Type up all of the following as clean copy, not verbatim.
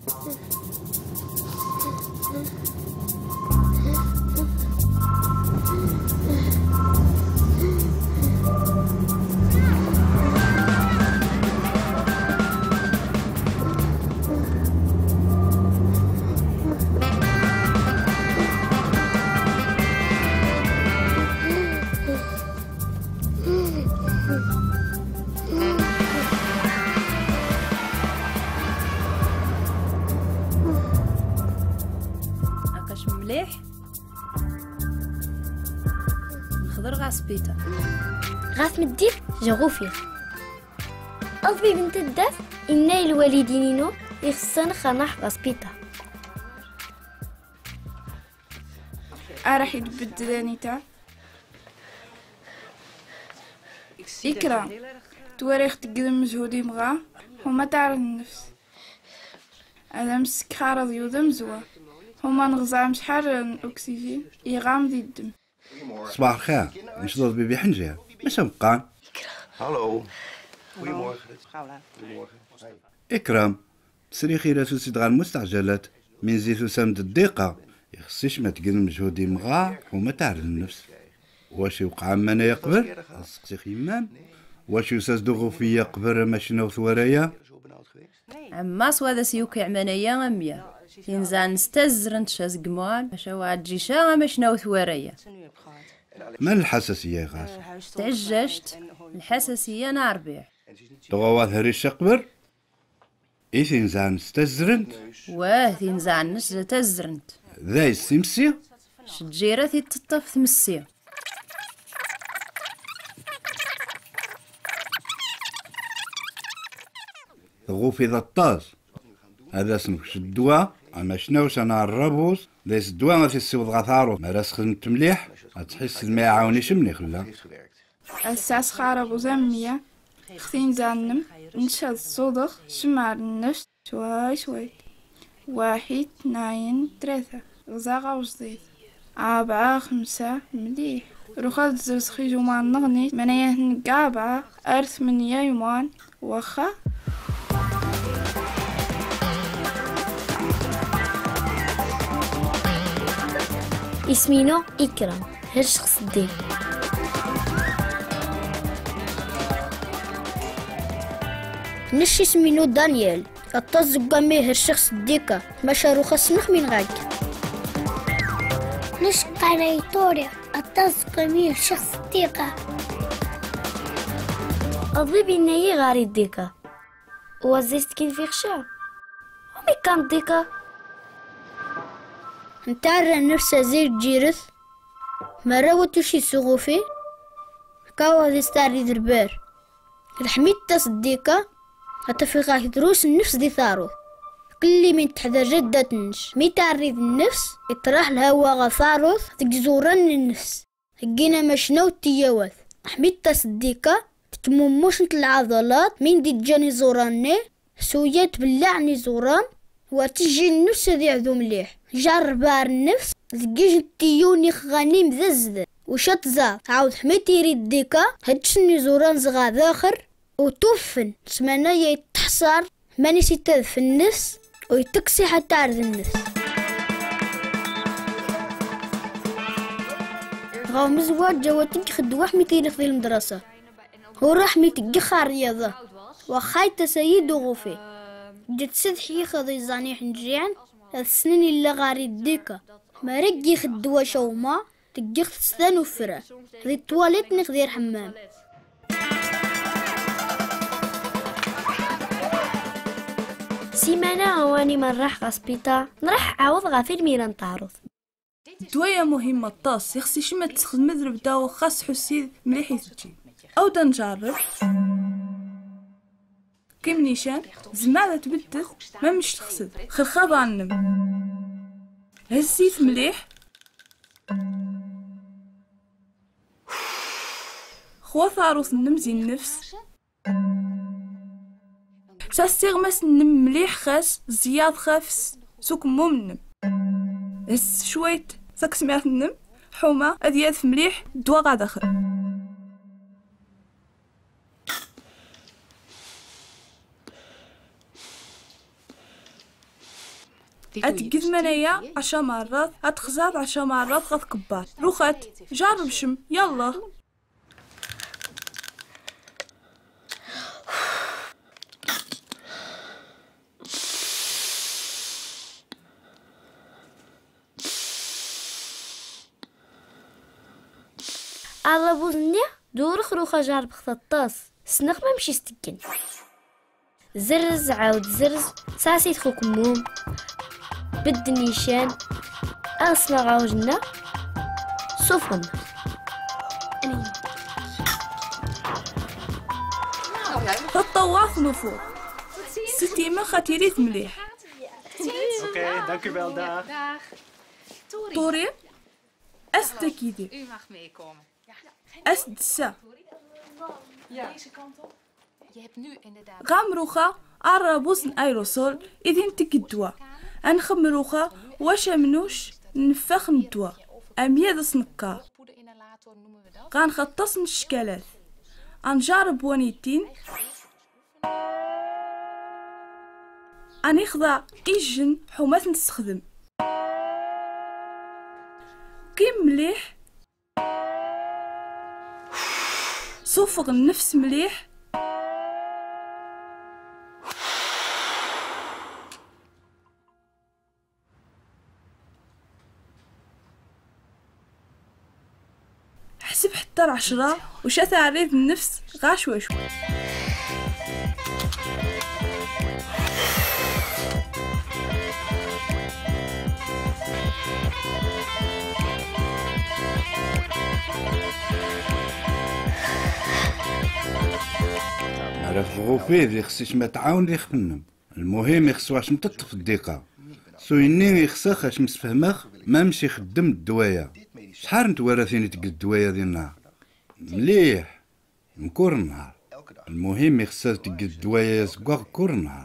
مليح الخضر غاس بيتا غاس مدير جغوفيا أضبي بنت الدف إنا الوالدينينو يخصن خناح غاس بيتا راح يتبدل انيتا إكرام تواريخ تقدم مجهودي مغا وما تعرف النفس أنا مسك خارض يوذم زوا هما نغزام شحال الأكسجين يغام ذي الدم. صباح الخير نشرب بيبي حنجة مش مبقان. هالو goedemorgen. إكرام تسري خيرة سيد غير المستعجلات من زيتو سامد الدقيقة يخصيش ما تقل مجهودي مغا وما تعرف النفس واش يوقع مانا يقبر سقسي خيمان واش يساسدو فيا قبر ماشي نوث ورايا عما سوادا سيوكي عمانيا أميا ينزع نستزر نتشاز قموال ماشا واعد جيشا ماش نوث ورايا ما الحساسية يا غاس تعججت الحساسية انا ربيع تغوى هريش قبر إيه ينزع نستزرنت واه ينزع نسجة تزرنت ذا السمسي شجيرة تطف ثمسي غوفي ذا الطاز هذا اسمك الدواء اما شناوش انا الرابوس ليس الدواء غادي يسيوض غثارو ما راس خدمت مليح غتحس ما يعاونيش مني خلا الساس خارب زمية خثين زانم نشاد الصدخ شمار النفس شوي شوي 1 2 3 غزاغا وجديد 4 5 مليح روخات زرس خيجو ما نغني منايا نقابع أرث من يومان وخا اسمينو إكرام هالشخص دي نش اسمينو دانيال التزق ميه الشخص ديكا ما شاروخ اسمخ من غاك نش قريتوري التزق ميه الشخص ديكا أضيب إني غاري ديكا وزيست كين في خشا ومي كان ديكا نتعرى نفسه زي الجيرث ما راوتو شي سغوفي كاوا ذي ستاري دربار الحميد تصديقة هتفقا دروس النفس دي ثارو كل من تحت جدة نش مي تعريض النفس يطرح الهوا غفاروث تجزورن النفس هجينا مشنو تياوث حميد تصديقة تكمموش نت العضلات من دي جاني زوراني سويات باللعني زوران وتجي النفس ذي عذو مليح جربار النفس ذكيج التيوني خغاني مذزذ وشات زار عاود حميت يريد ديكا هدشني زوران زغا ذاخر وتوفن سمانا يتحصر ماني سيتاذ في النفس ويتكسي حتى عرض النفس غاو مزواج جواتك خدوا حميتي لخذي المدرسة هو راح ميتك خار رياضة وخايت سيد وغوفي جد سدحي خذي زانيح نجيعن السنين اللي غاري ديكا ما رجي خدوا شوما تجي خستان وفرا ذي التواليت نخذير حمام سيمانا هواني من راح غاسبيتا نروح عوض غا في الميران تعرض الدوايا مهمة طاس يخصي شما تستخدم مذرب داو خاص حسي مليح يثجي أو تنجرب كيم نيشان زمالة تبدث ما مش تخسد خرخاب عنم هزيت مليح خوا ثاروث النمزي النفس ساستغمس النم مليح خاس زياد خافس سوك ممنم هز شويت ساك سمعت النم حومة أديات مليح دوا غا داخل أتقد منايا 10 مرات، أتخزات 10 مرات غد كبار. روخات جرب شم يلا. على بوزني دور خروخة جارب خطاس سنخ ما مشي ستكن زرز عاود زرز ساسي تخو كموم بالدنيشان اسمع عاوجنا صفن تطواف نفوق ستيمة خطيريت مليح. Oké, dank u wel, dag. طوري أستكيدي U mag meekomen. أسدسا Deze kant op. Je hebt nu inderdaad... غامروخا أرابوس أيروسول إذن تكدوا أنخمروخا وشمنوش نفخ ندوا أمياد سنكار poederinhalator noemen we dat. غنخطص الشكالات أنجرب ونيتين أنخضع إيجن حماس نستخدم كيم مليح صفغ النفس مليح حسب حتى 10 وش تعريض النفس غاشوة شوي. عرف غوفيد يخصيش ما تعاون لي خنم. المهم يخصواش متط في الدقيقة سويني يخصخ اش مسفهمخ ما مشي خدم الدوايا. شحال نتوارثيني تقل الدوايا ديال النهار مليح نكور النهار. المهم يخصها تقل الدوايا زكواغ كور النهار.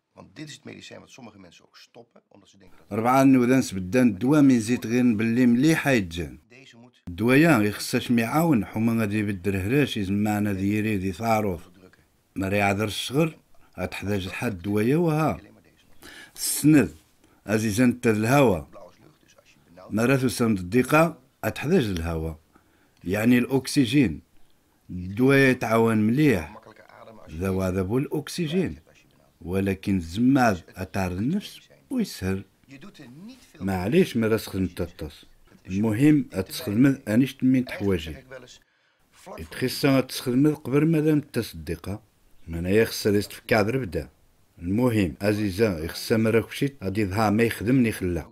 ربعة نوذانس بدان الدواء من زيت غير باللي مليح يتجان الدوايا يخصهاش ميعاون حما غادي يبدل هراش يزمعنا ديري دي ثاروف ما يعذر الشغل غتحتاج لحد الدوايا وها السند عزيزا انت الهوا مرات سند الدقيقة غتحتاج الهوا يعني الاكسجين الدوايا يتعاون مليح ذا هو الاكسجين ولكن الزماد اتعرض النفس ويسهل معليش ما تخدم تطاس المهم تخدم انيش تمين تحواجي يتخصها تخدم قبل مادام التصديقه من يخصها يستفكى عذر بدا المهم عزيزه يخصها مراكشي غادي يظهر ما يخدمني خلا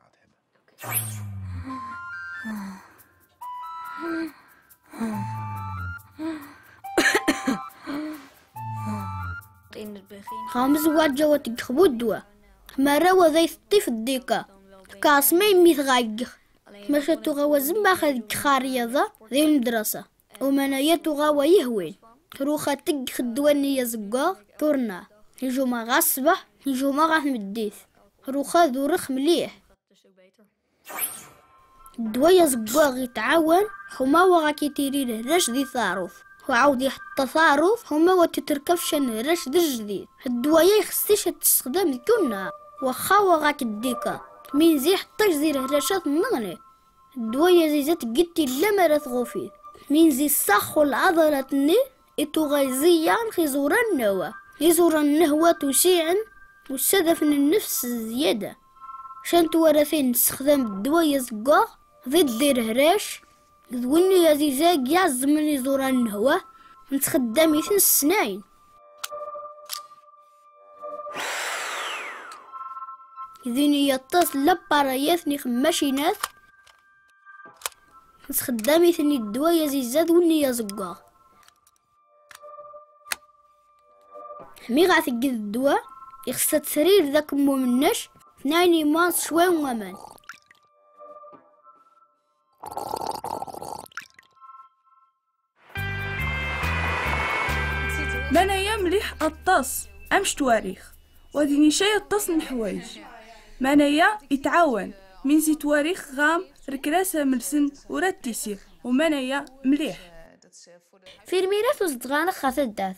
خامس واجه وتقخبو الدواء مرة وذي في الديكا كاسمي ميث غايق مشاتو غوا زنبا خذ خاريضة ذي المدرسة ومناياتو غوا يهوين روخا تقخ الدوانية زقاغ كورنا يجو ما غاصبح يجو ما غاث مديث روخا ذو رخ مليح الدوايا زقاغ يتعاون هما وغاكي تيري راش ذي ثاروف وعاود يحط ثاروف هما وتتركفشن راش ذي الجديد الدوايا يخصيش تستخدم كنا وخا وغاك الديكا من زي حطيش زي رهراشات النغني الدوايا زي زات قلتي لا مرات غوفيد من زي الصخ والعضلات ني اتو غيزيان خيزورا النوا يزورا النهوة تشيعا والسدف من النفس زيادة شان توارثين نستخدم الدوايا زقاغ ضد دير هراش ذويني يا زيزاق يعزم من يزورا النهوة نتخدم يثن السناين ذيني يتصل لباراياثني خماشينات نتخدم ثني الدوايا زيزاد وني يا زقاغ مي غاثقد الدواء يخصها تسرير ذاك مو مناش ثناني ماس شوي ومان منايا مليح الطاس امش تواريخ وديني شي الطاس من حوايج منايا يتعاون من زي تواريخ غام ركراسة ملسن وراد تيسير ومنايا مليح في الميراث وزدغانا خاث الداث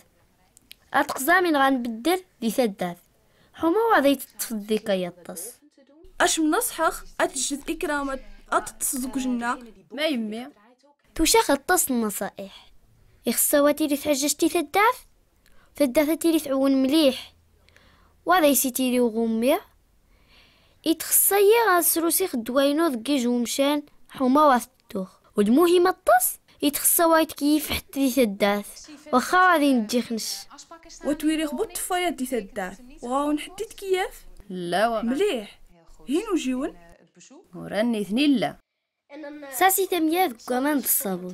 أتقزا من غنبدل دي ثداث حما وعدي تتفضيك يطس اش منصحخ اتجد إكرام أتتصدق جنة ما يمي توشاخ الطاس النصائح يخصواتي اللي تحججتي ثداث اللي تعون مليح وهذا يسيتيري وغمير يتخصيا غاسروسي خدوينو ذكيج ومشان حوما واثتوخ والمهم الطاس يتخصوات كيف حتى ثداث وخا غادي نجيخنش وتويري خبط فايا دي ثداث وغاون حديت كياف لا مليح هينو جيون وراني ثنين لا ساسي تميا ذكامان الصابون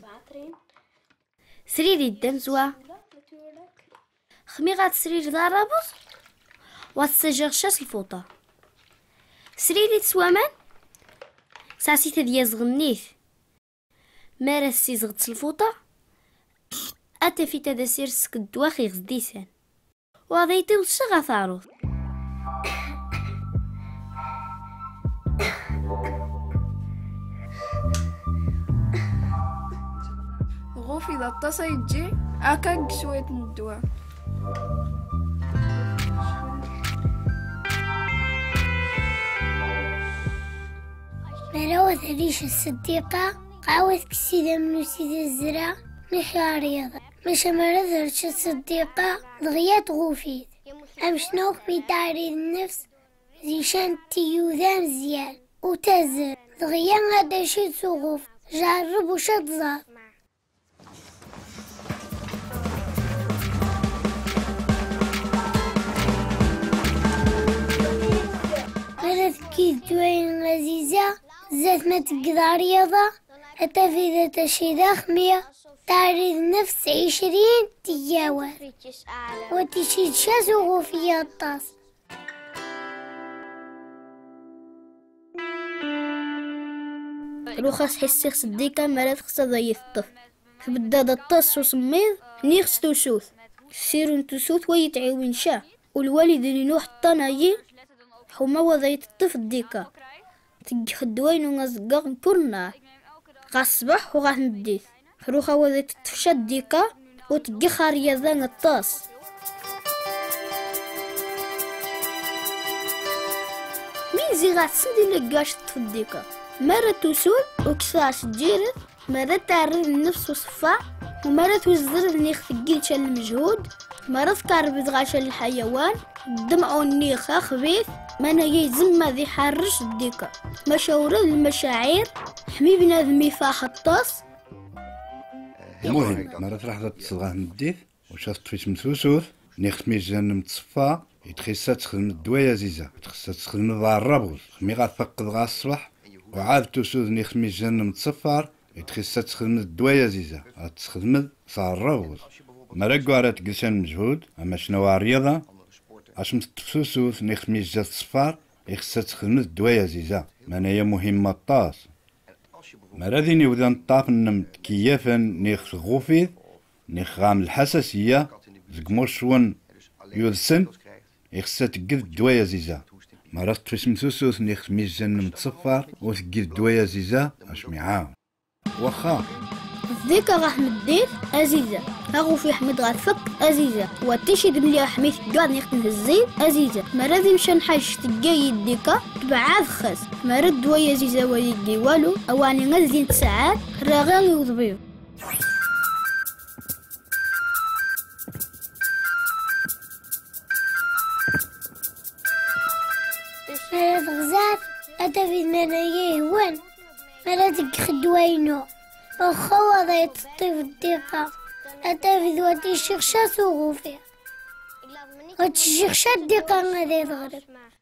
سريري الدمزوا خميغات سرير ذا رابط واتسجغشاس الفوطة سريري تسوامان ساسي تدياز غنيث مارا السيزغت الفوطة أتا في تدسير سك الدواخي غزديسان وضيتي وشغا ثاروض غوفي إذا الطاسة يجي أكاك شوية من الدواء مروة ريش الصديقة قاوت كسيدة من سيدة الزرع نحيا رياضة مش مرضرش الصديقة ضغيات غوفيد أمشنوك بتعريض النفس زيشان تيوذان زيان وتزر ضغيان هذا شي سغوف جرب وشد ظهر كيف دوين عزيزة زات ما تقدر رياضة حتى في ذات الشي خمية تعرض نفس 20 تجاوز وتشيد شاسو فيها الطاس روخاس حسيخ صديقة مرات خصا ضيث الطف فبدا الطاس وسميض نيخس توسوث سيرو توسوث ويتعاون شا والوالد اللي نوح الطنايين حوما وضيت الطفل ديكا تجي خدوين ونزقاق كلنا غا الصباح وغا نديث روخا وضيت الطفشات ديكا وتجي خارية ذان الطاس مين زي غا تسندي لقاش الطفل ديكا مرة توسول وكساش تجيرث مرة تعرض النفس وصفاع ومرة توزر نيخ ثقيل شال المجهود مرة تقارب غاشا الحيوان الدمع والنيخة خبيث مانا يزم ذي حرش الديكا مشاورة المشاعر حمي بنادمي فاح الطاس المهم مرات راح تصغى نديث وشافت فيش مسوسوث نيخ ميجان متصفى يتخيسا تخدم الدوايا زيزة تخيسا تخدم ضع الربغ خمي غتفقد غا الصباح وعاد توسوث نيخ ميجان متصفر يتخيسا تخدم الدوايا زيزة تخدم صار الربغ مرقو على تقلشان مجهود اما شنو الرياضة اش متفسوس نيخ ميجا الصفار يخصها تخدم الدوايا زيزة مانايا مهمة الطاس مراديني وذا نطاف نمت كيافا نيخ غوفيد نيخ غام الحساسية زقموش ون يوذسن يخصها تقد الدوايا زيزة مرات تفش مسوسوس نيخ ميجا متصفر وتقد الدوايا زيزة اش معاهم واخا ذيك راح مدير أزيزة هاغو في حمد غاتفك أزيزة واتشد ملي حميت قاعد يختن الزين أزيزة مرادي مشان حاج تجاي يديكا تبعاد خاص مرد ويا زيزة ويدي والو أواني غزين ساعات راغي وضبيو مرد غزات أتا في المنايا هوان مرد خدوينو وخوا ضيت الطيف الدقة أتا في ذواتي الشيخشا سوغو فيها وتشيخشا الدقة غادي تغرب